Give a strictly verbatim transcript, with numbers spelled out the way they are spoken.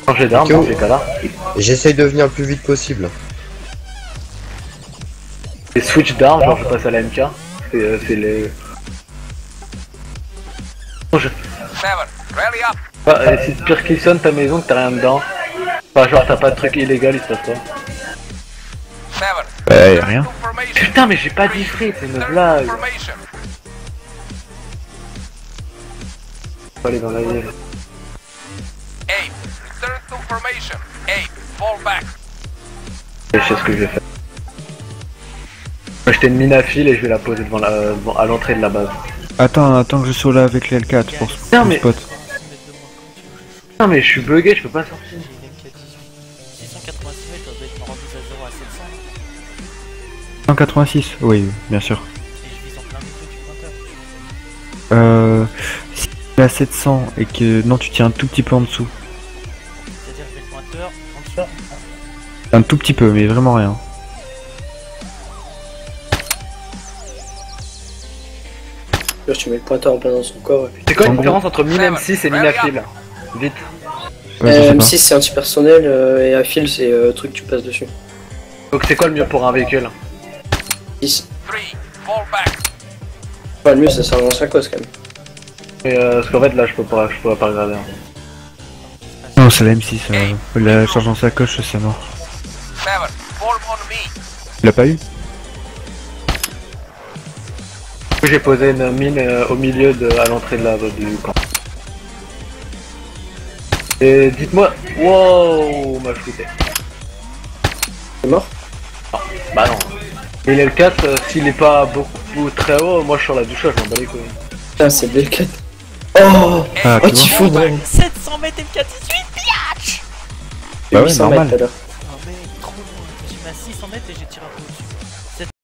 Changer d'arme dans ces cas-là. J'essaye de venir le plus vite possible. Et switch d'armes, genre je passe à la M K. C'est euh, les... Je... Bah, euh, si tu perquisitionnes ta maison que t'as rien dedans, enfin genre t'as pas de truc illégal, il se passe quoi? Bah y'a rien. Putain mais j'ai pas dit free, c'est une blague. Faut aller dans la ville. Je sais ce que je vais faire. Moi j'étais une mine à fil et je vais la poser devant la, devant, à l'entrée de la base. Attends, attends que je sois là avec les L quatre pour ce Non, mais... spot. Non mais je suis bugué, je peux pas sortir. six cent quatre-vingt-six mètres, ça doit être rendu à zéro à sept cents. cent quatre-vingt-six, oui, bien sûr. Si je vise en plein milieu du pointeur. Euh... Si tu es à sept cents et que... Non, tu tiens un tout petit peu en dessous. C'est-à-dire que je mets le pointeur en dessous. Un tout petit peu, mais vraiment rien. Tu mets le pointeur en plein dans son corps et puis... C'est quoi la En différence entre mine M six et mine à fil? Vite. Ouais, je sais euh, pas. M six c'est antipersonnel euh, et à fil c'est euh, truc que tu passes dessus. Donc c'est quoi le mieux pour un véhicule? dix. Enfin, le mieux ça sert dans sa cause quand même. Mais euh, parce qu'en fait là je peux pas, je pourrais pas regarder. Hein. Non, c'est la M six. Euh... La charge en sacoche, c'est mort. Tu l'as pas eu? J'ai posé une mine euh, au milieu de, à l'entrée de la du camp. Et dites-moi, wow, m'a shooté. C'est mort? Non, bah non. Et l'L quatre, euh, s'il est pas beaucoup très haut, moi je suis sur la douche, je m'en bats les couilles. Putain c'est le L quatre. Oh, Ah, oh tu t'y vois. fous bon. sept cents mètres M K dix-huit, biatch. Bah ouais, huit cents normal. mètres tout à l'heure. Ah mais trop loin, je suis à six cents mètres et j'ai tiré un peu au-dessus.